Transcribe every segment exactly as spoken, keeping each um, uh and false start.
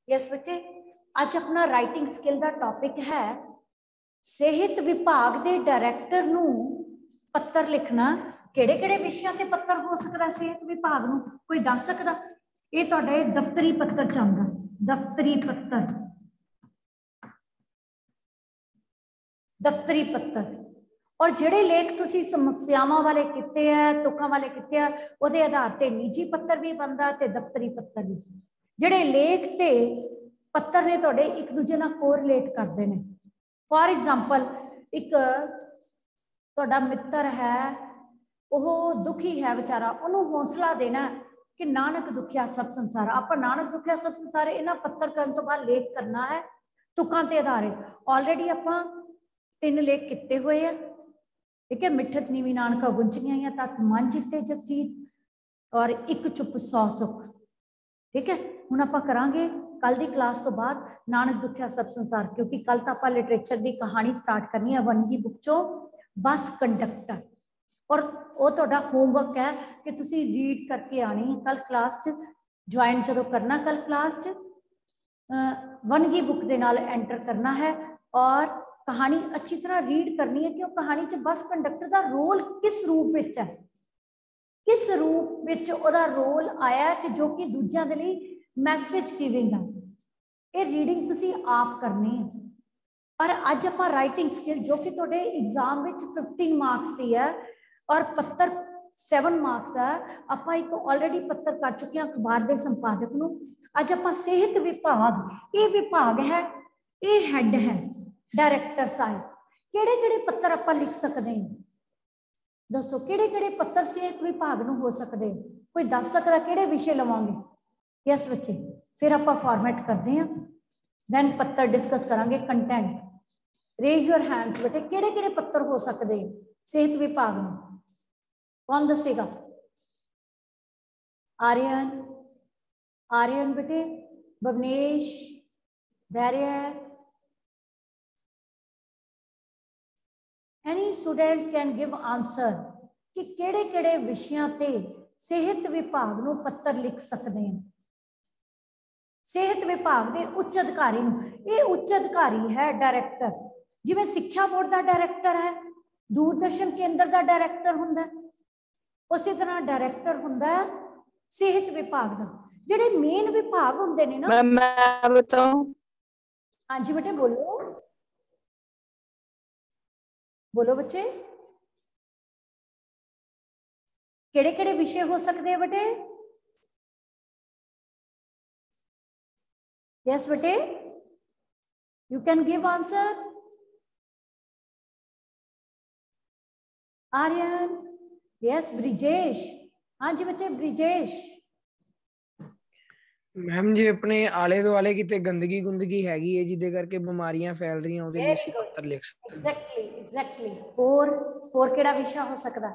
Yes बच्चे, अज अपना writing skill का टॉपिक है सेहत विभाग के डायरैक्टर नूं पत्र लिखना। किहड़े किहड़े विषयां ते पत्र हो सकता सेहत विभाग नूं, कोई दस सकदा? ये तुहाडे दफ्तरी पत्र च आउंदा, दफ्तरी पत्र, दफ्तरी पत्र। और जिहड़े लेख तुसीं समस्यावां वाले कीते है, तुकां वाले कीते है, उहदे आधार ते निजी पत्र भी बनदा ते दफ्तरी पत्र भी। जिहड़े लेख ते पत्र ने तुहाडे एक दूजे नाल कोरिलेट करदे ने। फॉर एग्जाम्पल, एक तुहाडा मित्र है, वह दुखी है बेचारा, उन्होंने हौसला देना कि नानक दुखिया सब संसार। आप नानक दुखिया सब संसार इन्हां पत्र करने तो बाद लेख करना है तुकां ते आधारित। ऑलरेडी आपां तीन लेख किते हुए है, ठीक है। मिठत नीवी नानका गुंचनिया तक मन जिते जगजीत, और एक चुप सौ सुख, ठीक है। हुण आपां करांगे कल की क्लास तो बाद नानक दुखिया सब संसार, क्योंकि कल तो आपां लिटरेचर की कहानी स्टार्ट करनी है वनगी बुक चों, बस कंडक्टर। और वो तुहाडा होमवर्क है कि तुसीं रीड करके आनी है कल क्लास च। ज्वाइन जो करना कल क्लास च वनगी बुक के नाल एंटर करना है और कहानी अच्छी तरह रीड करनी है कि वो कहानी च बस कंडक्टर का रोल किस रूप में है, किस रूप में उसका रोल आया कि जो कि दूजियां दे लई मैसेज गिविंग है। ये रीडिंग तुसीं आप करनी है। और अज आपां राइटिंग स्किल जो कि तुहाडे एग्जाम विच फिफ्टीन मार्क्स की है और पत्र सैवन मार्क्स है, आपां एक ऑलरेडी पत्र कर चुके हैं अखबार के संपादक नूं। अज आपां सेहत विभाग, ये विभाग है, ये हैड है डायरैक्टर साहब, किहड़े किहड़े पत्र आपां लिख सकते हैं? दसो किहड़े किहड़े पत्र सेहत विभाग नूं हो सकते? कोई दस सकदा किहड़े विषय लवांगे? यस बच्चे, फिर आपां फॉर्मेट करते हैं, दैन पत्र डिस्कस करांगे कंटेंट। रेज योर हैंड्स बेटे, किहड़े किहड़े पत्र हो सकते सेहत विभाग नूं? कौन दसेगा? आर्यन, आर्यन बेटे, Bhavnesh, Dhairya, any student can give answer कि किहड़े किहड़े विषयां ते सेहत विभाग नूं पत्र लिख सकते हैं। सेहत विभाग के उच्च अधिकारी नूं, ये उच्च अधिकारी है डायरैक्टर, जिवें सिक्ख्या बोर्ड का डायरैक्टर है, दूरदर्शन केंद्र का डायरैक्टर हुंदा, उसी तरह डायरैक्टर हुंदा सेहत विभाग का। जिहड़े मेन विभाग हुंदे ने ना, मैं बताऊं? हाँ जी बेटे बोलो, बोलो बच्चे, किहड़े किहड़े विषय हो सकते हैं बेटे? यस बेटे, you can give answer. Aryan, yes Brijesh, हाँ जी बच्चे ब्रिजेश। मैम जी अपने आले दुआले किते गंदगी गुंदगी हैगी है जिदे करके बीमारियां फैल रही हैं, ਉਹਦੇ ਲਈ ਅਸੀਂ ਪੱਤਰ ਲਿਖ ਸਕਦੇ ਹਾਂ। Exactly exactly. और और किहड़ा विषय हो सकता?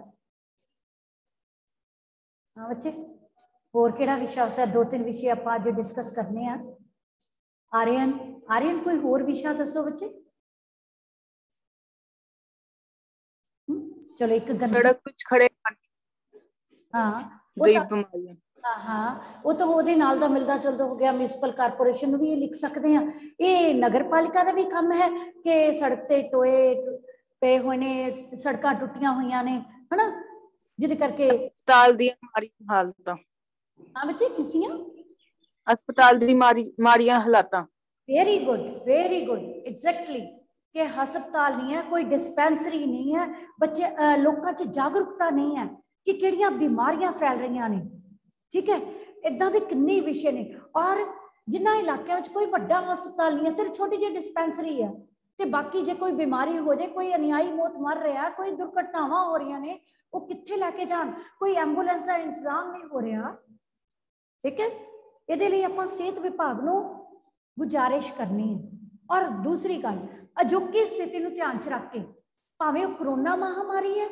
हाँ बच्चे, और किहड़ा विषय हो सकता? दो तीन विषय आप आज डिस्कस करने हैं। आर्यन, आर्यन कोई होर विषय दसो बच्चे। चलो एक सड़क विच खड़े, हाँ बीमारियां, हाँ हाँ वो तो वो नाल दा मिलदा जुलदा हो गया। म्यूनसिपल कारपोरेशन भी लिख सकते हैं। ये नगर पालिका का भी काम है कि सड़क ते टोए पे हुए ने, सड़कां टुटियां हुई ने, है ना, जिहदे करके अस्पताल दी माड़ियां हालतां। हाँ बच्चे किसियां? अस्पताल दी माड़ी माड़ियां हालातां। Very good very good, exactly, कि हस्पताल नहीं है, कोई डिस्पेंसरी नहीं है, बच्चे लोगों च जागरूकता नहीं है कि किहड़ियां बीमारियां फैल रही ने, ठीक है। इदां दे किन्ने विषय ने। और जिन्हां इलाकों में कोई बड़ा हस्पताल नहीं है, सिर्फ छोटी जी डिस्पेंसरी है, तो बाकी जे कोई बीमारी हो जाए, कोई अन्यायी मौत मर रहा, कोई दुर्घटनावां हो रही ने, वो कित्थे लैके जान, कोई एंबूलेंस का इंतजाम नहीं हो रहा, ठीक है। इहदे लई आपां सेहत विभाग नूं गुजारिश करनी है। और दूसरी गल, अजोकी स्थिति नूं ध्यान च रख के, भावें वो कोरोना महामारी है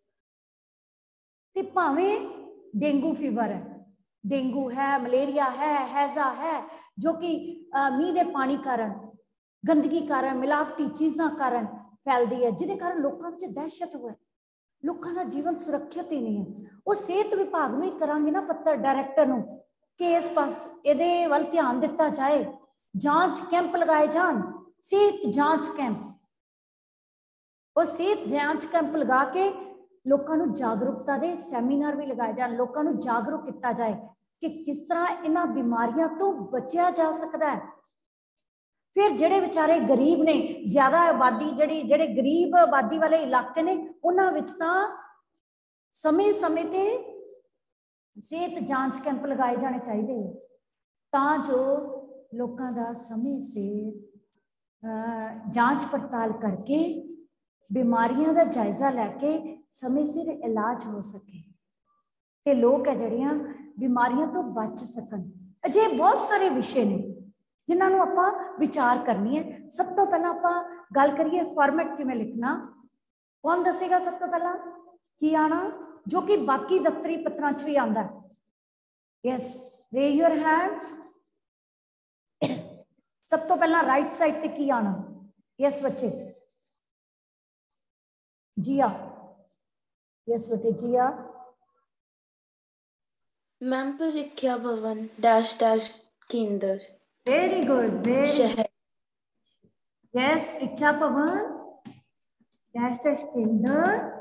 ते भावें डेंगू फीवर है, डेंगू है, मलेरिया है, हैजा है, जो कि मीह के पानी कारण, गंदगी कारण, मिलावटी चीज़ों कारण फैलती है, जिहदे कारण लोगों में दहशत हुआ, लोगों का जीवन सुरक्षित ही नहीं है। वो सेहत विभाग में ही करांगे ना पत्र डायरैक्टर नूं कि इस पास इहदे वल ध्यान दिता जाए जांच कैंप लगाए जान, सेहत जांच कैंप। और सेहत जांच कैंप लगा के लोगों को जागरूकता दे सैमीनार भी लगाए जान, लोगों को जागरूक किया जाए कि किस तरह इन्हां बीमारियां तो बचिया जा सकता है। फिर जेडे बेचारे गरीब ने, ज्यादा आबादी जड़ी जेडे गरीब आबादी वाले इलाके ने, उन्हां विच तां समय समय ते सेहत जांच कैंप लगाए जाने चाहिए तां जो लोगों का समय से जांच पड़ताल करके बीमारियों का जायजा लैके समय सिर इलाज हो सके ते लोग है जड़ियां बीमारियों तो बच सकन। अजे बहुत सारे विषय ने जिन्होंने आपां विचार करनी है। सब तो पहला आपां गल करिए फॉर्मेट किवें लिखना। कौन दसेगा सब तो पहला की आना, जो कि बाकी दफ्तरी पत्रां च भी आंदा है। Yes, raise your hands. सब तो पहला राइट साइड ते की आना? यस बच्चे, जिया। यस बेटे जिया। मैम परीक्षा भवन डैश डैश केंद्र। वेरी गुड, वेरी शहर। यस, परीक्षा भवन डैश डैश केंद्र।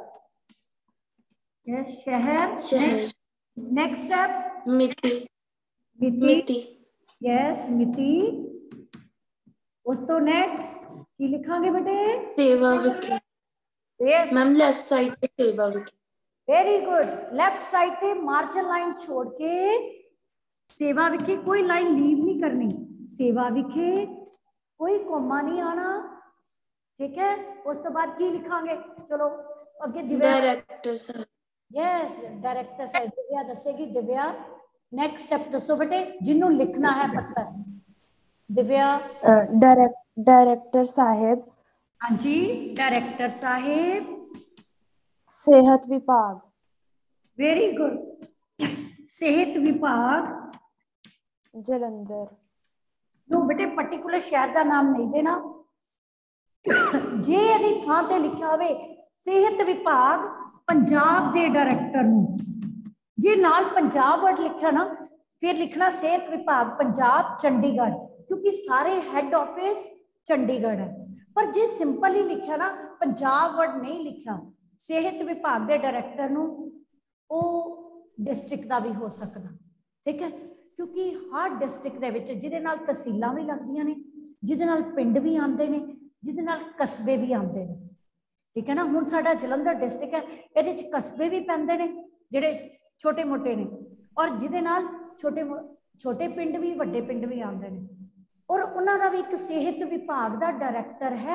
यस, शहर। शहर। नेक्स्ट स्टेप मिति। मिति। मिति। यस, मिति। उस तो नेक्स्ट की लिखांगे बेटे? सेवा विखे। यस मैम लेफ्ट साइड पे सेवा विखे। Very good. लेफ्ट साइड पे मार्जिन लाइन छोड़ के सेवा विखे, कोई लाइन लीव नहीं करनी। सेवा विखे कोई कोमा नहीं आना, ठीक है। उस तो बाद की लिखांगे? चलो अगे दिव्या। डायरेक्टर साहब। यस, डायरेक्टर साहब दिव्या दसेगी। दिव्या नेक्स्ट स्टेप दसो बेटे जिन्हों लिखना है पत्र। दिव्या। डायरेक्टर साहेब। हाँ जी, डायरेक्टर साहेब। सेहत विभाग। Very good. सेहत विभाग जलंधर। नो बेटे पर्टिकुलर शहर का नाम नहीं देना। जे यदि थां ते लिखा होवे सेहत विभाग पंजाब दे डायरेक्टर नूं, जे नाल पंजाब वर्ड लिखा ना फिर लिखना सेहत विभाग पंजाब चंडीगढ़, क्योंकि सारे हेड ऑफिस चंडीगढ़ है। पर जे सिंपल ही लिखा ना पंजाब वर्ड नहीं लिखा, सेहत विभाग के डायरेक्टर नूं वो डिस्ट्रिक्ट का भी हो सकता, ठीक है। क्योंकि हर डिस्ट्रिक्ट दे विच जिहदे नाल तहसीलां भी लगदियां ने, जिहदे नाल पिंड भी आंदे ने, जिहदे नाल कस्बे भी आंदे ने, ठीक है ना। हुण साडा जलंधर डिस्ट्रिक्ट है, इहदे च कस्बे भी पैंदे ने जिहड़े छोटे मोटे ने, और जिहदे नाल छोटे छोटे पिंड भी वड्डे पिंड भी आंदे ने, और उन्हां दा भी एक सेहत विभाग का डायरेक्टर है,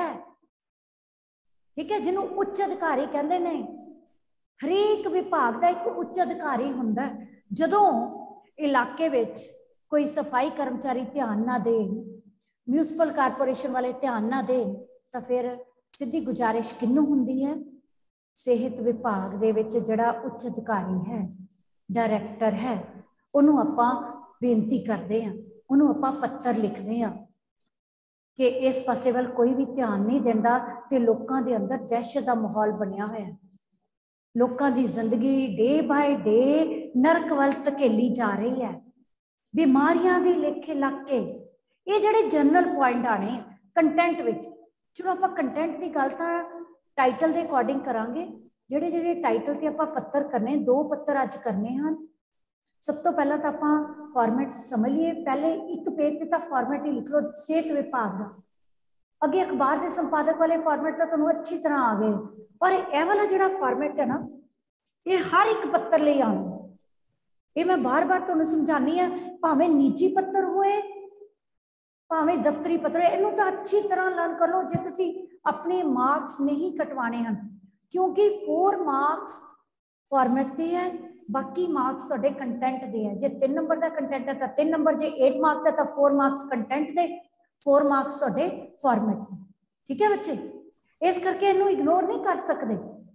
ठीक है, जिन्हों उच्च अधिकारी कहते हैं। हरेक विभाग का एक उच्च अधिकारी हुंदा है। जदों इलाके विच कोई सफाई कर्मचारी ध्यान ना देन, म्यूनसिपल कारपोरेशन वाले ध्यान ना देन, तो फिर सीधी गुजारिश किन्नू हुंदी है? सेहत विभाग दे विच जिहड़ा उच्च अधिकारी है, डायरेक्टर है, उन्होंने आपां बेनती करते हैं, उन्होंने आपां पत्र लिखते हैं कि इस पासे वाल कोई भी ध्यान नहीं देता, तो लोगों के अंदर दहशत का माहौल बनया हुआ है। लोगों की जिंदगी डे बाय डे नरक वल धकेली जा रही है, बीमारियां के लेखे लग के। ये जिहड़े जनरल पॉइंट आने कंटेंट विच, चलो आप कंटेंट की गल तां टाइटल के अकॉर्डिंग करांगे। जिहड़े जिहड़े टाइटल ते आपां पत्र करने, दो पत्र अज करने हैं। सब तो पहला तो आप फॉर्मेट समझ लीए। पहले एक पेज पे तो फॉर्मेट ही लिख लो सेहत विभाग का, अगे अखबार के संपादक वाले फॉर्मेट तो तुहानूं अच्छी तरह आ गए, और यह वाला जिहड़ा फॉर्मेट है ना, ये हर एक पत्र लिए आना। ये मैं बार बार तुहानूं समझानी है, भावें निजी पत्र होए भावें दफ्तरी पत्र, इनू तो अच्छी तरह लर्न कर लो। जे तुसीं अपने मार्क्स नहीं कटवाने हैं, क्योंकि फोर मार्क्स फॉर्मेट के है, बाकी मार्क्स तुहाडे कंटेंट दे है। जे तीन नंबर का कंटेंट है तो तीन नंबर, जे एट मार्क्स है तो फोर मार्क्स कंटेंट दे, फोर मार्क्स तुहाडे फॉर्मेट, ठीक है बच्चे। इस करके इनू इग्नोर नहीं कर सकते।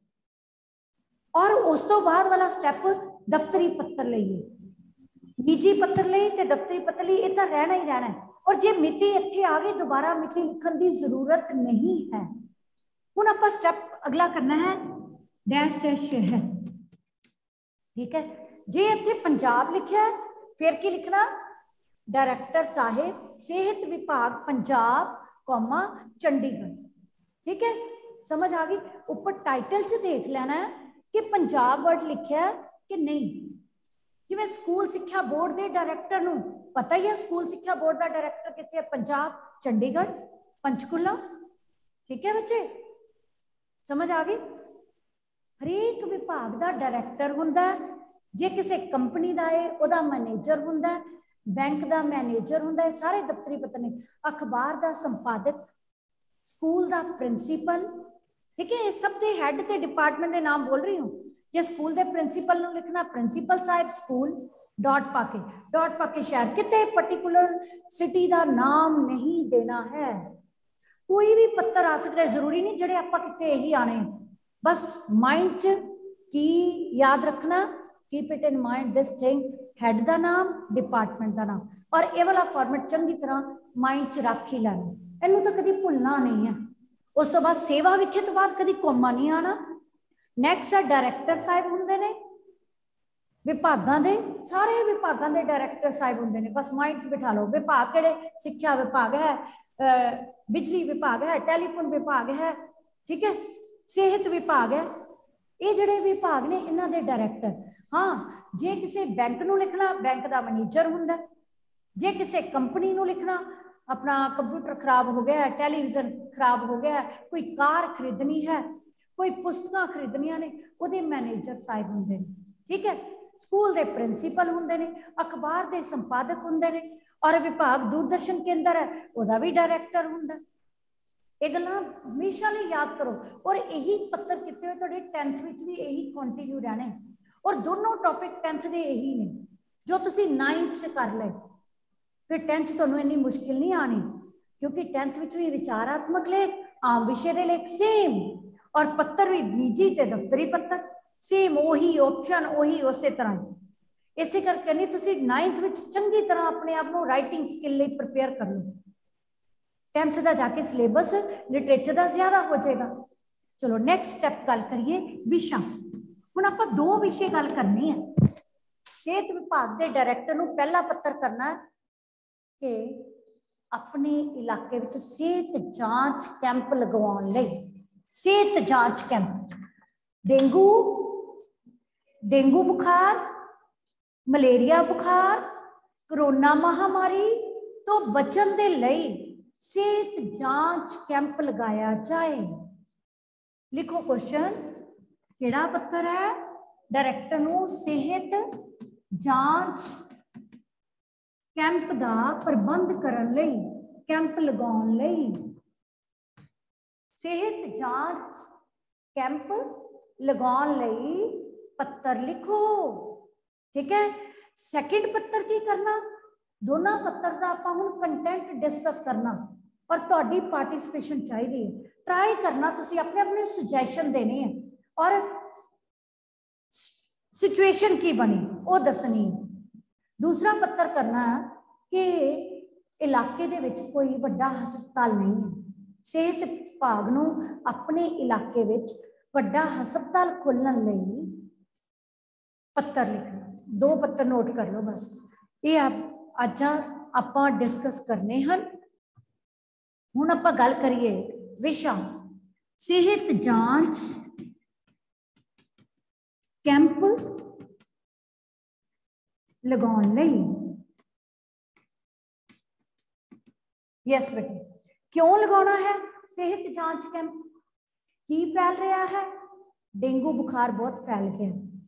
और उस तो बाद वाला स्टैप दफ्तरी पत्र लईए, निजी पत्र ले ते दफ्तरी पत्र लिए, ये तो रहना ही रहना है। और जे मिति इत्थे आ गई, दोबारा मिति लिखण की जरूरत नहीं है। हुण आपां स्टैप अगला करना है डैश डैश शहर, ठीक है। जे इत्थे पंजाब लिखा है, फिर की लिखना? डायरेक्टर साहिब सेहत विभाग पंजाब कौमा चंडीगढ़। ठीक है, समझ आ गई। ऊपर टाइटल च देख लेना है कि पंजाब वर्ड लिखा है कि नहीं। जिवें स्कूल सिक्ख्या बोर्ड के डायरैक्टर नूं पता ही है, स्कूल सिक्ख्या बोर्ड का डायरैक्टर कित्थे है? पंजाब, चंडीगढ़, पंचकुला। ठीक है बच्चे, समझ आ गई। हरेक विभाग का डायरैक्टर हुंदा है। जे किसी कंपनी का है उहदा मैनेजर हुंदा है, बैंक का मैनेजर हुंदा है, सारे दफ्तरी पत्र ने। अखबार का संपादक, स्कूल का प्रिंसीपल। ठीक है, ये सब के हैड ते डिपार्टमेंट के नाम बोल रही हूँ। जे स्कूल के प्रिंसीपल नूं लिखना प्रिंसीपल साहिब स्कूल डॉट पाके, डॉट पाके शहर, कितने पर्टिकुलर सिटी का नाम नहीं देना है। कोई भी पत्तर आ सकता है, जरूरी नहीं जड़े आपां किते यही आने। बस माइंड च की याद रखना, keep it in mind this thing, head का नाम, डिपार्टमेंट का नाम, और ये वाला फॉर्मेट चंगी तरह माइंड च रख ही लेना। इनू तो कभी भुलना नहीं है। उस तो बाद सेवा विखे तो बाद कभी कोमा नहीं आना। नैक्सट है डायरैक्टर साहिब हुंदे ने विभागां दे, सारे विभागां दे डायरैक्टर साहिब हुंदे ने। बस माइंड च बिठा लो। विभाग किहड़े? सिक्ख्या विभाग है, बिजली विभाग है, टैलीफोन विभाग है, ठीक है, सेहत विभाग है। ये जिहड़े विभाग ने इन्हां दे डायरैक्टर। हाँ, जे किसी बैंक नूं लिखना बैंक का मैनेजर हुंदा। जे किसी कंपनी नूं लिखना अपना कंप्यूटर खराब हो गया है, टैलीविजन खराब हो गया है, कोई कार खरीदनी है, कोई पुस्तकां खरीदनियां ने, उहदे मैनेजर साहिब हुंदे ने। ठीक है, स्कूल के प्रिंसीपल हुंदे ने, अखबार के संपादक हुंदे ने, और विभाग दूरदर्शन केंद्र है उहदा भी डायरैक्टर हुंदा। ये गल्लां हमेशा लिए याद करो। और यही पत्तर किते हुए तुहाडे टेंथ विच भी यही कंटिन्यू रहने। और दोनों टॉपिक टेंथ के यही ने जो तुसीं नाइन्थ से कर ले, फिर टेंथ तुहानूं इन्नी मुश्किल नहीं आनी, क्योंकि टेंथ विच भी विचारात्मक लेख, आम विषय के लेख सेम, और पत्तर भी निजी ते दफ्तरी पत्तर सेम, उही ऑप्शन उही उस तरह। इसे करके नहीं तुसीं नाइन्थ विच चंगी तरह अपने आप को राइटिंग स्किल लिए प्रिपेयर कर लो। टेंथ का जाके सिलेबस लिटरेचर का ज्यादा हो जाएगा। चलो नेक्स्ट स्टैप गल करिए विषा। हुण आपां दो विषय गल करनी है। सेहत विभाग के डायरैक्टर नूं पहला पत्तर करना है कि अपने इलाके विच सेहत जांच कैंप लगवाउण लई, सेहत जांच कैंप, डेंगू डेंगू बुखार, मलेरिया बुखार, कोरोना महामारी तो बचन दे लई सेहत जांच कैंप लगाया जाए। लिखो क्वेश्चन, केड़ा पत्तर है? डायरैक्टर नूं सेहत जांच कैंप का प्रबंध करन लई, कैंप लगाउण लई सेहत जांच कैंप लगाउण लई पत्तर लिखो। ठीक है, सैकेंड पत्तर की करना? दोनों पत्तर का आपां हुण कंटेंट डिस्कस करना, और तुहाडी पार्टिसिपेशन चाहिए। ट्राई करना, तुसीं अपने अपने सुजैशन देने हैं, और सिचुएशन की बनी वो दसनी। दूसरा पत्तर करना कि इलाके दे विच कोई वड्डा हस्पताल नहीं है, सेहत विभाग नूं अपने इलाके विच वड्डा हस्पताल खोलण लई पत्तर लिखना। दो पत्तर नोट कर लो बस। ये आप अज आपां डिस्कस करने हैं। हुण आपां गल करिए विषा सेहत जांच कैंप लगाउण लई। यस बेटे, क्यों लगाना है सेहत जांच कैंप? की फैल रहा है? डेंगू बुखार बहुत फैल गया।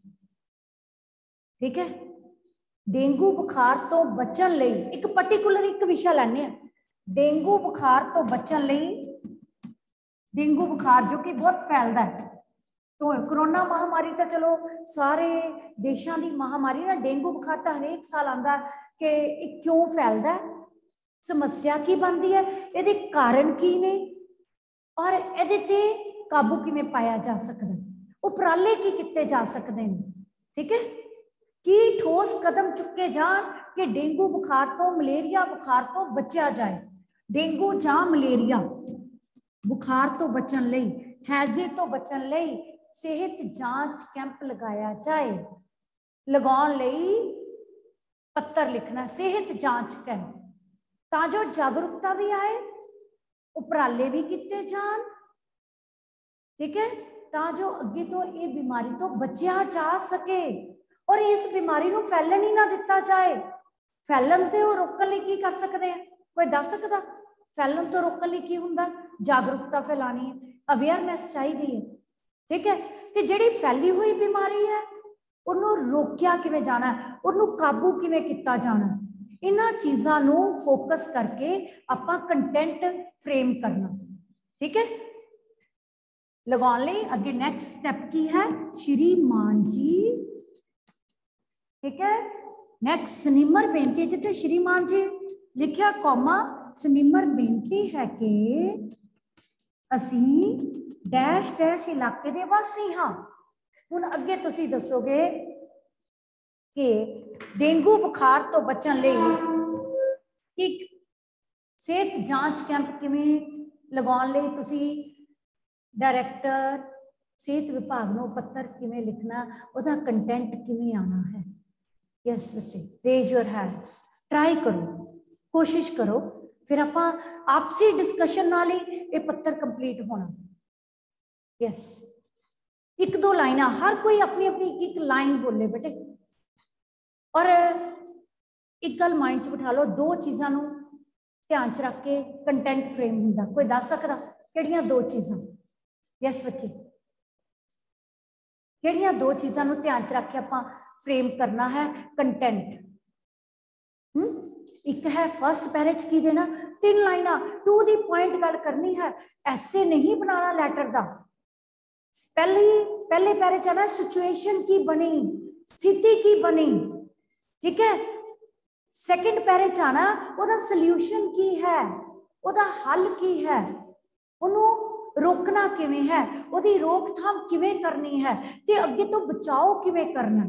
ठीक है, डेंगू बुखार तो बचन लई एक पर्टिकुलर एक विषय लैने। डेंगू बुखार तो बचन लई, डेंगू बुखार जो कि बहुत फैलता है, तो कोरोना महामारी तो चलो सारे देशों की महामारी ना, डेंगू बुखार तो हरेक साल आता कि क्यों फैलता है, समस्या की बनती है, ये कारण की ने, और ये काबू किवें पाया जा सकता है, उपराले की किते जा सकते हैं। ठीक है, कि ठोस कदम चुके जान कि डेंगू बुखार तो मलेरिया बुखार तो बचा जाए। डेंगू जां मलेरिया बुखार तो बचन लई, हैजे तो बचन लई सेहत जांच कैंप लगाया जाए। लगाउण लई पत्र लिखना सेहत जांच कैंप, तां जो जागरूकता भी आए, उपराले भी किए जान, ठीक है, तां जो अगे तो ये बीमारी तो बचिया जा सके और इस बीमारी नूं फैलन ही ना दिता जाए। फैलन तो रोकण लई की कर सकते हैं, कोई दस सकदा? फैलन तो रोकण लई की हुंदा? जागरूकता फैलानी है, अवेयरनैस चाहिए है, ठीक है। तो जिहड़ी फैली हुई बीमारी है उन्हों रोकिया किवें जाना है, उन्हों काबू किवें किया जाना है, इन्हां चीज़ां नूं फोकस करके आपां कंटेंट फ्रेम करना, ठीक है। लगाउण लई अगे नैक्सट स्टैप की है? श्रीमान जी, ठीक है। नैक्सट सनीमर बेनती, जिथे श्रीमान जी लिखिया कौमा, सनीमर बेनती है कि असी डैश डैश इलाके दे वासी हाँ। हुण अगे तुसीं दसोगे कि डेंगू बुखार तो बचण लई एक सेहत जांच कैंप किवें लगाउण लई तुसीं डायरैक्टर सेहत विभाग नूं पत्र किवें लिखना, उहदा कंटेंट किवें आना है। यस बच्चे, रेज योर हैंड्स, ट्राई करो, कोशिश करो, फिर आपां आपसी डिस्कशन नाल ही ये पत्र कंप्लीट होना। यस, एक दो लाइन, हर कोई अपनी अपनी एक एक लाइन बोले बेटे, और एक गल माइंड च बिठा लो, दो चीज़ों नूं ध्यान च रख के कंटेंट फ्रेम हुंदा। कोई दस सकदा किहड़ियां दो चीज़ां? यस बच्चे, किहड़ियां दो चीज़ों नूं ध्यान च रख के आपां फ्रेम करना है कंटेंट? हम्म एक है फर्स्ट पैरे च की देना, तीन लाइना टू दी पॉइंट गल करनी है, ऐसे नहीं बनाना लैटर का। पहले पहले पैरे च आना सिचुएशन की बनी, स्थिति की बनी, ठीक है। सेकंड पैरे च आना उहदा सल्यूशन की है, उहदा हल की है, उन्होंने रोकना किवें है, उहदी रोकथाम किवें करनी है, ते अगे तो बचाओ किवें करना,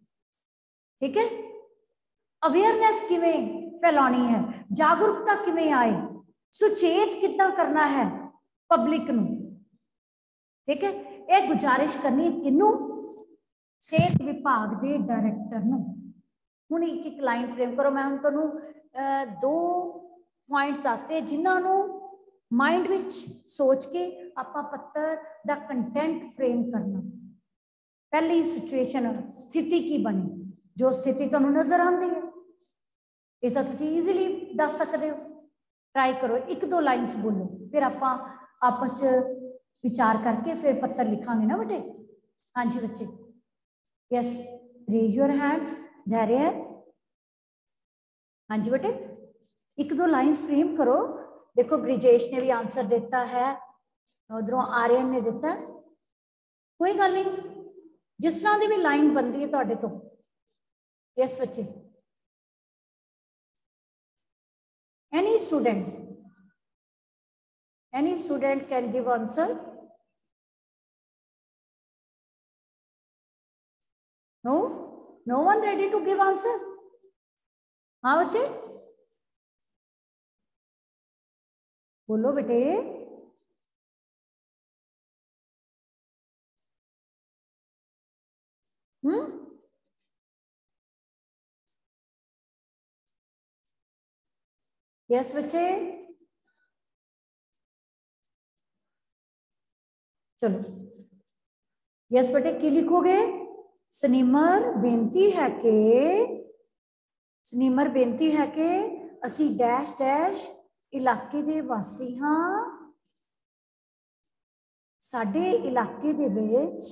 ठीक है। अवेयरनैस किवें फैलानी है, जागरूकता किवें आए, सुचेत कितना करना है पब्लिक नूं, ठीक है। यह गुजारिश करनी किनू? सेहत विभाग के डायरैक्टर नूं। हुण एक एक लाइन फ्रेम करो। मैं हुण तुहानूं दो पॉइंट्स आते जिन्हों माइंड विच सोच के आपां पत्र दा कंटेंट फ्रेम करना। पहली सिचुएशन, स्थिति की बनी, जो स्थिति तुहानूं नजर आती है, ये तो तुसीं ईजीली दस सकते हो। ट्राई करो, एक दो लाइन्स बोलो, फिर आपां आपस च विचार करके फिर पत्र लिखांगे ना बेटे। हाँ जी बच्चे, यस, रेज योर हैंड्स, धैर्य है। हाँ जी बेटे, एक दो लाइन्स फ्रेम करो। देखो ब्रिजेश ने भी आंसर देता है, उधरों आर्यन ने दिता, कोई गल नहीं, जिस तरह की भी लाइन बनती है तुहाडे तो। यस बच्चे, any student, any student can give answer. No, no one ready to give answer? हाँ बच्चे बोलो बेटे। हम्म यस बच्चे, चलो यस बेटे, की लिखोगे? सनीमर बेनती है कि, सनीमर बेनती है कि असी डैश डैश इलाके दे वासी हाँ। साडे इलाके दे विच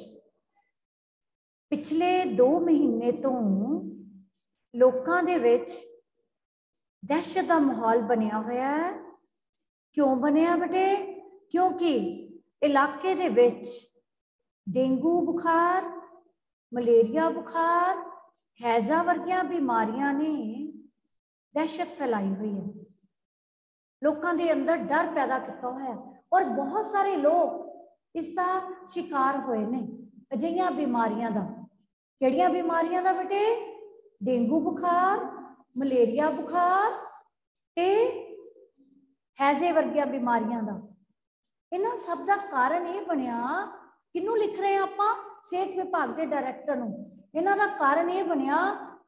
पिछले दो महीने तो लोकां दे विच दहशत का माहौल बनया होया है। क्यों बनया बेटे? क्योंकि इलाके दे विच डेंगू बुखार, मलेरिया बुखार, हैजा वर्गियां बीमारियां ने दहशत फैलाई हुई है, लोगों के अंदर डर पैदा किया हुआ, और बहुत सारे लोग इसका शिकार हुए ने अजिहियां बीमारियां दा। किहड़ियां बीमारियां दा बेटे? डेंगू बुखार, मलेरिया बुखार ते हैजे वर्गियां बीमारियां दा। इन्हां सब दा कारण ये बनया, किनू लिख रहे हैं आपां? सेहत विभाग के डायरैक्टर नूं। इन्हां दा कारण ये बनया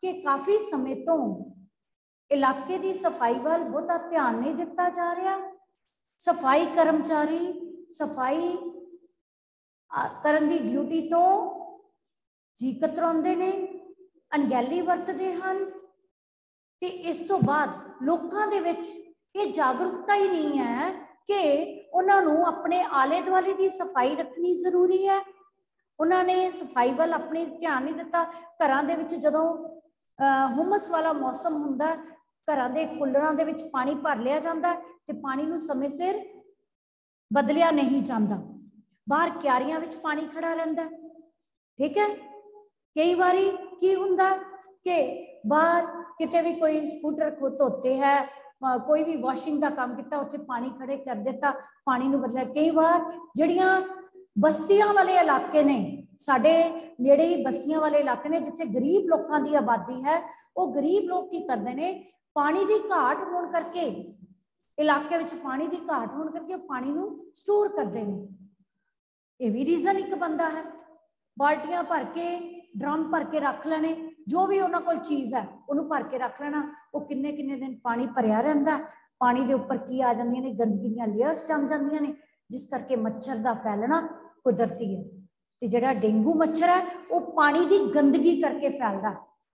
कि काफ़ी समय तो इलाके की सफाई वाल बहुता ध्यान नहीं दिता जा रहा। सफाई कर्मचारी सफाई करन दी ड्यूटी तो जी कतराउंदे ने, अनगैली वरतते हैं ते इस तो बाद लोकां दे विच ये जागरूकता ही नहीं है कि उन्होंने अपने आले दुआले की सफाई रखनी जरूरी है। उन्होंने सफाई वाल अपने ध्यान नहीं दिता। घरां दे विच जदों हुमस वाला मौसम हुंदा, घरां दे कूलरां दे विच पानी भर लिया जाता ते पानी नूं समय सिर बदलिया नहीं जाता। बाहर क्यारियां विच पानी खड़ा रहिंदा, ठीक है। कई बारी की हुंदा कि बाहर किते भी कोई स्कूटर को धोते है, कोई भी वॉशिंग का काम किया, उत्थे पानी खड़े कर दिता, पानी नूं बदलिया। कई बार जिहड़ियां बस्तियां वाले इलाके ने, साडे नेड़े ही बस्तियां वाले इलाके ने जिथे गरीब लोगों की आबादी है, वो गरीब लोग की करते हैं, पानी की घाट होने करके, इलाके विच पानी की घाट होने करके पानी नूं स्टोर करते हैं। ये भी रीजन एक बनता है। बाल्टियां भर के ड्रम भर के रख लेने, जो भी उन्होंने कोल चीज़ है उन्होंने भर के रख लेना, वो किन्ने किन्ने दिन पानी भरिया रहिंदा। पानी के उपर की आ जांदियां ने, गंदगी दी लेयर्स जम जांदियां ने, जिस करके मच्छर का फैलना कुदरती है। ते जिहड़ा डेंगू मच्छर है वो पानी की गंदगी करके फैलदा।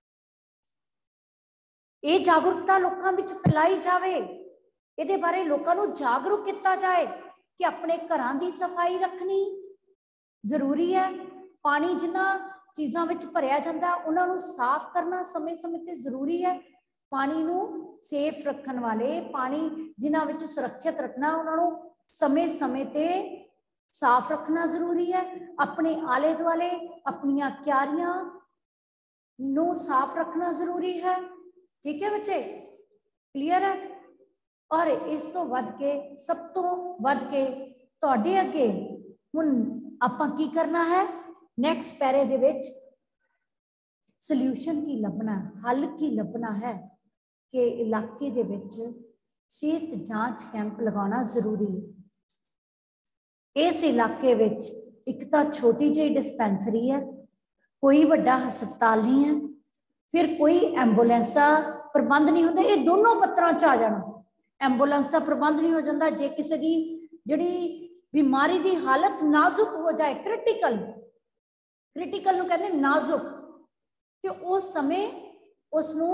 ये जागरूकता लोकां विच फैलाई जावे, इहदे बारे लोकां नूं जागरूक किया जाए कि अपने घरां दी सफाई रखनी जरूरी है। पानी जिन्ना चीज़ों में भरिया जाता उन्होंने साफ करना समय समय पर जरूरी है। पानी नूं सेफ रखने वाले, पानी जिन्हां विच सुरक्षित रखना, उन्होंने समय समय पर साफ रखना जरूरी है। अपने आले दुआले अपनिया क्यारियां नूं साफ रखना जरूरी है। ठीक है बच्चे, क्लीयर है। और इस तो वध के सब तो वध के तुहाडे अगे हुण आपां की करना है, नैक्सट पैरे दे विच सल्यूशन की लभना, हल की लभना है कि इलाके दे विच सेहत जांच कैंप लगाना जरूरी है। इस इलाके विच एक तो छोटी जी डिस्पेंसरी है, कोई वड्डा हस्पताल नहीं है, फिर कोई एंबूलेंस का प्रबंध नहीं होता। ये दोनों पत्रों च आ जाना। एंबूलेंस का प्रबंध नहीं हो जाता, जे किसी की जिहड़ी बीमारी की हालत नाजुक हो जाए, क्रिटिकल क्रिटिकल नूं कहंदे नाजुक, तो उस समय उसनूं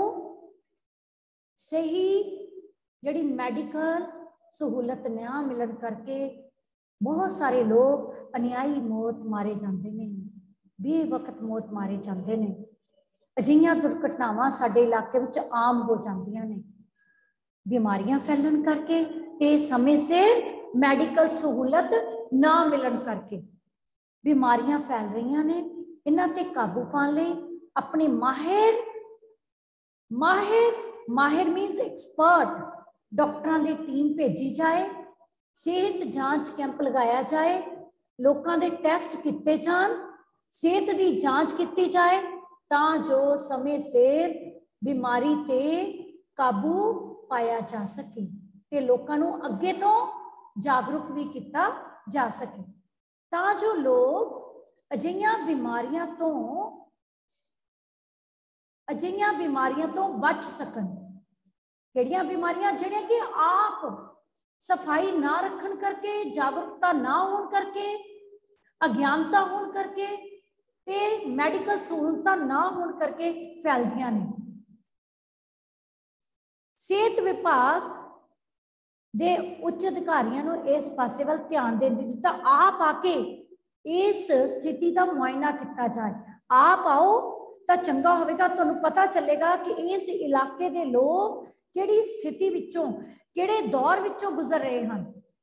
सही जिहड़ी मैडिकल सहूलत ना मिलन करके बहुत सारे लोग अन्यायी मौत मारे जाते हैं, बेवकत मौत मारे जाते हैं। अजिहियां दुर्घटनावां साडे इलाके विच आम हो जांदियां ने, बीमारियां फैलन करके ते समय से मैडिकल सहूलत ना मिलन करके बीमारियां फैल रही ने। इन्हां ते काबू पाने लई अपने माहिर माहिर माहिर मीनस एक्सपर्ट डॉक्टरां दी टीम भेजी जाए, सेहत जांच कैंप लगाया जाए, लोकां दे टेस्ट किए जान, सेहत की जांच की जाए, तां जो समय सिर बीमारी ते काबू पाया जा सके ते लोकां नूं अगे तो जागरूक भी किया जा सके, तां जो लोग अजिहियां बीमारियां तो अजिहियां बीमारियां तो बच सकन। किहड़ियां बीमारियां जिहड़ियां कि आप सफाई ना रखन करके, जागरूकता ना होने करके, अज्ञानता होने करके ते मैडिकल सहूलत ना होने करके फैलदियां ने। सेहत विभाग दे उच्च अधिकारियों नूं इस पासे वाल ध्यान देने दी तां आप आके इस स्थिति का मुआयना किया जाए। आप आओ तो चंगा होवेगा, तुहानूं पता चलेगा कि इस इलाके के लोग किहड़ी स्थिति विचों किहड़े दौर विचों गुजर रहे हैं।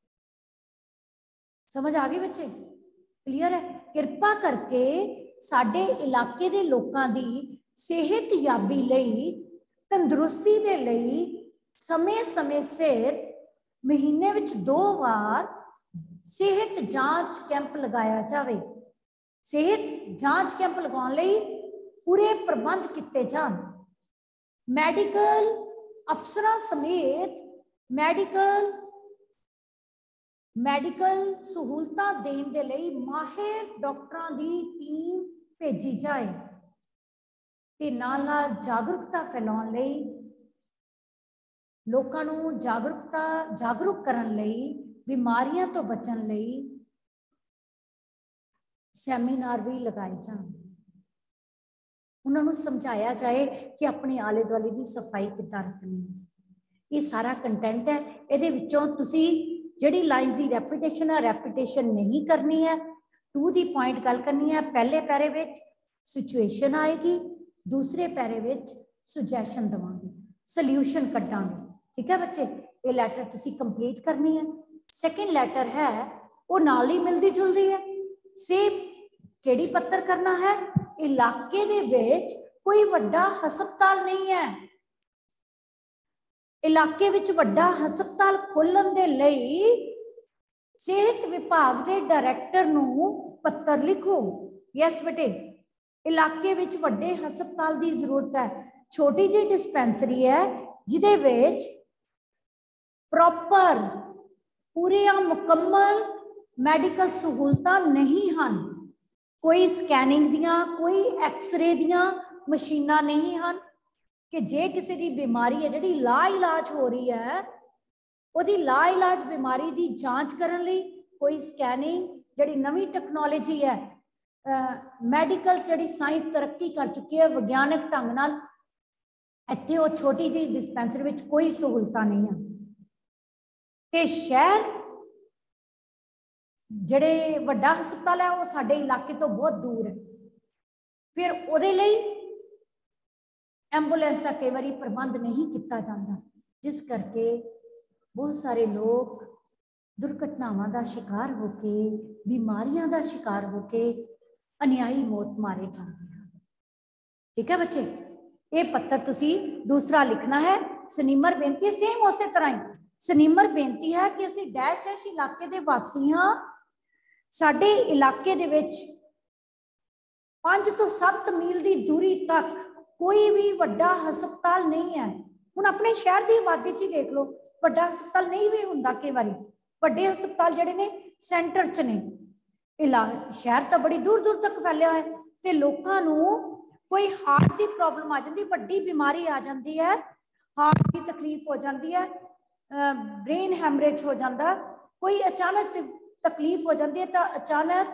समझ आ गई बच्चे, क्लीयर है। किरपा करके साडे इलाके के लोगों की सेहत याबी लई, तंदुरुस्ती दे लई समय समय सिर महीने विच दो बार सेहत जांच कैंप लगाया जाए। सेहत जांच कैंप लगाने लई पूरे प्रबंध किए जान। मैडिकल अफसरां समेत मैडिकल मैडिकल सहूलतां देण दे लई माहिर डॉक्टरां दी टीम भेजी जाए ਤੇ ਨਾਲ ਨਾਲ ਜਾਗਰੂਕਤਾ ਫੈਲਾਉਣ ਲਈ, ਲੋਕਾਂ ਨੂੰ ਜਾਗਰੂਕਤਾ ਜਾਗਰੂਕ ਕਰਨ ਲਈ, ਬਿਮਾਰੀਆਂ ਤੋਂ ਬਚਣ ਲਈ ਸੈਮੀਨਾਰ ਵੀ ਲਗਾਏ ਜਾਣ। ਉਹਨਾਂ ਨੂੰ ਸਮਝਾਇਆ ਜਾਏ ਕਿ ਆਪਣੇ ਆਲੇ ਦੁਆਲੇ ਦੀ ਸਫਾਈ ਕਿੱਦਾਂ ਰੱਖਣੀ ਹੈ। ਇਹ ਸਾਰਾ ਕੰਟੈਂਟ ਹੈ। ਇਹਦੇ ਵਿੱਚੋਂ ਤੁਸੀਂ ਜਿਹੜੀ ਲਾਈਨਸ ਦੀ ਰੈਪੀਟੇਸ਼ਨ ਹੈ, ਰੈਪੀਟੇਸ਼ਨ ਨਹੀਂ ਕਰਨੀ ਹੈ, ਟੂ ਦੀ ਪੁਆਇੰਟ ਗੱਲ ਕਰਨੀ ਹੈ। ਪਹਿਲੇ ਪੈਰੇ ਵਿੱਚ ਸਿਚੁਏਸ਼ਨ ਆਏਗੀ, ਦੂਸਰੇ ਪੈਰੇ ਵਿੱਚ ਸੁਜੈਸ਼ਨ ਦੇਵਾਂਗੇ, ਸੋਲਿਊਸ਼ਨ ਕੱਢਾਂਗੇ। ਠੀਕ ਹੈ ਬੱਚੇ, ਇਹ ਲੈਟਰ ਤੁਸੀਂ ਕੰਪਲੀਟ ਕਰਨੀ ਹੈ। ਸੈਕਿੰਡ ਲੈਟਰ ਹੈ ਉਹ ਨਾਲ ਹੀ ਮਿਲਦੀ ਜੁਲਦੀ ਹੈ। ਸੇਮ ਕਿਹੜੀ ਪੱਤਰ ਕਰਨਾ ਹੈ? ਇਲਾਕੇ ਦੇ ਵਿੱਚ ਕੋਈ ਵੱਡਾ ਹਸਪਤਾਲ ਨਹੀਂ ਹੈ। ਇਲਾਕੇ ਵਿੱਚ ਵੱਡਾ ਹਸਪਤਾਲ ਖੋਲਣ ਦੇ ਲਈ ਸਿਹਤ ਵਿਭਾਗ ਦੇ ਡਾਇਰੈਕਟਰ ਨੂੰ ਪੱਤਰ ਲਿਖੋ। ਯੈਸ ਬੇਟੇ, ਇਲਾਕੇ ਵਿੱਚ ਵੱਡੇ ਹਸਪਤਾਲ ਦੀ ਜ਼ਰੂਰਤ ਹੈ। ਛੋਟੀ ਜਿਹੀ ਡਿਸਪੈਂਸਰੀ ਹੈ ਜਿਹਦੇ ਵਿੱਚ ਪ੍ਰੋਪਰ ਪੂਰੀਆਂ ਮੁਕੰਮਲ ਮੈਡੀਕਲ ਸਹੂਲਤਾਂ ਨਹੀਂ ਹਨ। ਕੋਈ ਸਕੈਨਿੰਗ ਦੀਆਂ, ਕੋਈ ਐਕਸਰੇ ਦੀਆਂ ਮਸ਼ੀਨਾਂ ਨਹੀਂ ਹਨ ਕਿ ਜੇ ਕਿਸੇ ਦੀ ਬਿਮਾਰੀ ਹੈ ਜਿਹੜੀ ਲਾ ਇਲਾਜ ਹੋ ਰਹੀ ਹੈ, ਉਹਦੀ ਲਾ ਇਲਾਜ ਬਿਮਾਰੀ ਦੀ ਜਾਂਚ ਕਰਨ ਲਈ ਕੋਈ ਸਕੈਨਿੰਗ, ਜਿਹੜੀ ਨਵੀਂ ਟੈਕਨੋਲੋਜੀ ਹੈ, ਮੈਡੀਕਲ ਜਿਹੜੀ ਸਾਇੰਸ ਤਰੱਕੀ ਕਰ ਚੁੱਕੀ ਹੈ ਵਿਗਿਆਨਕ ਢੰਗ ਨਾਲ, ਇੱਥੇ ਉਹ ਛੋਟੀ ਜਿਹੀ ਡਿਸਪੈਂਸਰੀ ਵਿੱਚ ਕੋਈ ਸਹੂਲਤਾਂ ਨਹੀਂ ਹੈ। ਤੇ ਸ਼ਹਿਰ ਜਿਹੜੇ ਵੱਡਾ ਹਸਪਤਾਲ ਹੈ ਉਹ ਸਾਡੇ ਇਲਾਕੇ ਤੋਂ ਬਹੁਤ ਦੂਰ ਹੈ। ਫਿਰ ਉਹਦੇ ਲਈ ਐਂਬੂਲੈਂਸ ਦਾ ਕਈ ਵਾਰੀ ਪ੍ਰਬੰਧ ਨਹੀਂ ਕੀਤਾ ਜਾਂਦਾ, ਜਿਸ ਕਰਕੇ ਬਹੁਤ ਸਾਰੇ ਲੋਕ ਦੁਰਘਟਨਾਵਾਂ ਦਾ ਸ਼ਿਕਾਰ ਹੋ ਕੇ, ਬਿਮਾਰੀਆਂ ਦਾ ਸ਼ਿਕਾਰ ਹੋ ਕੇ ਅਨਿਆਈ ਮੌਤ ਮਾਰੇ ਜਾਂਦੇ ਹਨ। ਠੀਕ ਹੈ ਬੱਚੇ, ਇਹ ਪੱਤਰ ਤੁਸੀਂ ਦੂਸਰਾ ਲਿਖਣਾ ਹੈ। ਸਨੀਮਰ ਬੇਨਤੀ, ਸੇਮ ਉਸੇ ਤਰ੍ਹਾਂ ਹੀ ਸਨੀਮਰ ਬੇਨਤੀ ਹੈ ਕਿ ਅਸੀਂ ਡੈਸ਼ ਡੈਸ਼ ਇਲਾਕੇ ਦੇ ਵਾਸੀ ਹਾਂ। ਸਾਡੇ ਇਲਾਕੇ ਦੇ ਵਿੱਚ ਪੰਜ ਤੋਂ ਸੱਤ ਮੀਲ ਦੀ ਦੂਰੀ ਤੱਕ ਕੋਈ ਵੀ ਵੱਡਾ ਹਸਪਤਾਲ ਨਹੀਂ ਹੈ। ਹੁਣ ਆਪਣੇ ਸ਼ਹਿਰ ਦੀ ਆਬਾਦੀ 'ਚ ਹੀ ਦੇਖ ਲਓ, ਵੱਡਾ ਹਸਪਤਾਲ ਨਹੀਂ ਵੀ ਹੁੰਦਾ। ਕਈ ਵਾਰੀ ਵੱਡੇ ਹਸਪਤਾਲ ਜਿਹੜੇ ਨੇ ਸੈਂਟਰ 'ਚ ਨੇ, ਇਲਾ ਸ਼ਹਿਰ ਤਾਂ ਬੜੀ ਦੂਰ ਦੂਰ ਤੱਕ ਫੈਲਿਆ ਹੈ। ਤੇ ਲੋਕਾਂ ਨੂੰ ਕੋਈ ਹਾਰਟ ਦੀ ਪ੍ਰੋਬਲਮ ਆ ਜਾਂਦੀ, ਵੱਡੀ ਬਿਮਾਰੀ ਆ ਜਾਂਦੀ ਹੈ, ਹਾਰਟ ਦੀ ਤਕਲੀਫ ਹੋ ਜਾਂਦੀ ਹੈ, ਬ੍ਰੇਨ ਹੈਮਰੇਜ ਹੋ ਜਾਂਦਾ, ਕੋਈ ਅਚਾਨਕ ਤਕਲੀਫ ਹੋ ਜਾਂਦੀ ਹੈ, ਤਾਂ ਅਚਾਨਕ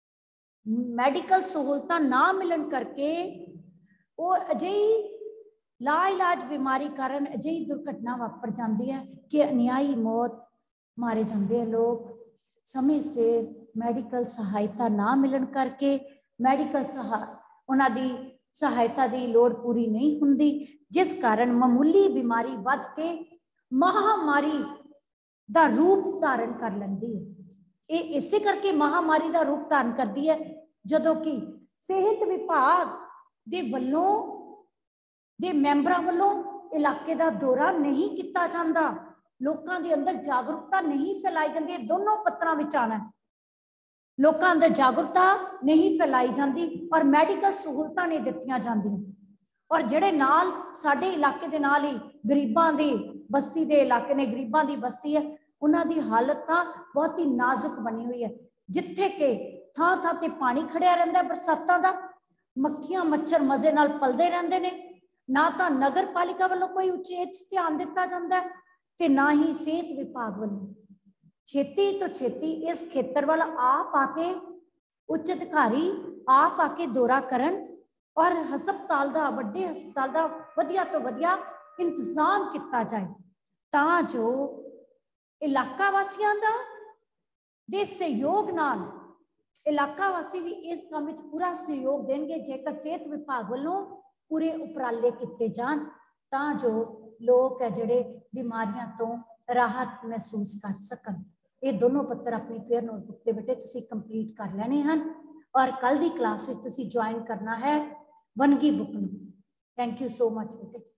ਮੈਡੀਕਲ ਸਹੂਲਤਾਂ ਨਾ ਮਿਲਣ ਕਰਕੇ ਉਹ ਅਜਿਹੀ ਲਾ ਇਲਾਜ ਬਿਮਾਰੀ ਕਾਰਨ ਅਜਿਹੀ ਦੁਰਘਟਨਾ ਵਾਪਰ ਜਾਂਦੀ ਹੈ ਕਿ ਅਨਿਆਈ ਮੌਤ ਮਾਰੇ ਜਾਂਦੇ ਆ ਲੋਕ। ਸਮੇਂ ਸਿਰ ਮੈਡੀਕਲ ਸਹਾਇਤਾ ਨਾ ਮਿਲਣ ਕਰਕੇ ਮੈਡੀਕਲ ਸਹਾ ਉਹਨਾਂ ਦੀ ਸਹਾਇਤਾ ਦੀ ਲੋੜ ਪੂਰੀ ਨਹੀਂ ਹੁੰਦੀ, ਜਿਸ ਕਾਰਨ ਮਾਮੂਲੀ ਬਿਮਾਰੀ ਵੱਧ ਕੇ ਮਹਾਮਾਰੀ ਦਾ ਰੂਪ ਧਾਰਨ ਕਰ ਲੈਂਦੀ ਹੈ। ਇਹ ਇਸੇ ਕਰਕੇ ਮਹਾਮਾਰੀ ਦਾ ਰੂਪ ਧਾਰਨ ਕਰਦੀ ਹੈ ਜਦੋਂ ਕਿ ਸਿਹਤ ਵਿਭਾਗ ਦੇ ਵੱਲੋਂ ਦੇ ਮੈਂਬਰਾਂ ਵੱਲੋਂ ਇਲਾਕੇ ਦਾ ਦੌਰਾ ਨਹੀਂ ਕੀਤਾ ਜਾਂਦਾ, ਲੋਕਾਂ ਦੇ ਅੰਦਰ ਜਾਗਰੂਕਤਾ ਨਹੀਂ ਫੈਲਾਈ ਜਾਂਦੀ। ਇਹ ਦੋਨੋਂ ਪੱਤਰਾਂ ਵਿੱਚ ਆਣਾ, ਲੋਕਾਂ ਅੰਦਰ ਜਾਗਰੂਕਤਾ ਨਹੀਂ ਫੈਲਾਈ ਜਾਂਦੀ ਔਰ ਮੈਡੀਕਲ ਸਹੂਲਤਾਂ ਨਹੀਂ ਦਿੱਤੀਆਂ ਜਾਂਦੀਆਂ। ਔਰ ਜਿਹੜੇ ਨਾਲ ਸਾਡੇ ਇਲਾਕੇ ਦੇ ਨਾਲ ਹੀ ਗਰੀਬਾਂ ਦੀ ਬਸਤੀ ਦੇ ਇਲਾਕੇ ਨੇ, ਗਰੀਬਾਂ ਦੀ ਬਸਤੀ ਹੈ, ਉਹਨਾਂ ਦੀ ਹਾਲਤ ਤਾਂ ਬਹੁਤ ਹੀ ਨਾਜ਼ੁਕ ਬਣੀ ਹੋਈ ਹੈ, ਜਿੱਥੇ ਕਿ ਥਾਂ ਥਾਂ ਤੇ ਪਾਣੀ ਖੜਿਆ ਰਹਿੰਦਾ ਬਰਸਾਤਾਂ ਦਾ, ਮੱਖੀਆਂ ਮੱਛਰ ਮਜ਼ੇ ਨਾਲ ਪਲਦੇ ਰਹਿੰਦੇ ਨੇ। ਨਾ ਤਾਂ ਨਗਰ ਪਾਲਿਕਾ ਵੱਲੋਂ ਕੋਈ ਉਚੇਚ ਧਿਆਨ ਦਿੱਤਾ ਜਾਂਦਾ ਤੇ ਨਾ ਹੀ ਸਿਹਤ ਵਿਭਾਗ ਵੱਲੋਂ। ਛੇਤੀ ਤੋਂ ਛੇਤੀ ਇਸ ਖੇਤਰ ਵੱਲ ਆਪ ਆ ਕੇ ਉੱਚ ਅਧਿਕਾਰੀ ਆਪ ਆ ਕੇ ਦੌਰਾ ਕਰਨ ਔਰ ਹਸਪਤਾਲ ਦਾ, ਵੱਡੇ ਹਸਪਤਾਲ ਦਾ ਵਧੀਆ ਤੋਂ ਵਧੀਆ ਇੰਤਜ਼ਾਮ ਕੀਤਾ ਜਾਏ, ਤਾਂ ਜੋ ਇਲਾਕਾ ਵਾਸੀਆਂ ਦਾ ਦੇ ਸਹਿਯੋਗ ਨਾਲ ਇਲਾਕਾ ਵਾਸੀ ਵੀ ਇਸ ਕੰਮ ਵਿੱਚ ਪੂਰਾ ਸਹਿਯੋਗ ਦੇਣਗੇ। ਜੇਕਰ ਸਿਹਤ ਵਿਭਾਗ ਵੱਲੋਂ ਪੂਰੇ ਉਪਰਾਲੇ ਕੀਤੇ ਜਾਣ ਤਾਂ ਜੋ ਲੋਕ ਹੈ ਜਿਹੜੇ ਬਿਮਾਰੀਆਂ ਤੋਂ ਰਾਹਤ ਮਹਿਸੂਸ ਕਰ ਸਕਣ। ਇਹ ਦੋਨੋਂ ਪੱਤਰ ਆਪਣੀ ਫੇਅਰ ਨੋਟਬੁੱਕ ਤੇ ਬੇਟੇ ਤੁਸੀਂ ਕੰਪਲੀਟ ਕਰ ਲੈਣੇ ਹਨ ਔਰ ਕੱਲ ਦੀ ਕਲਾਸ ਵਿੱਚ ਤੁਸੀਂ ਜੁਆਇਨ ਕਰਨਾ ਹੈ ਵੰਨਗੀ ਬੁੱਕ ਨੂੰ। ਥੈਂਕ ਯੂ ਸੋ ਮਚ ਬੇਟੇ।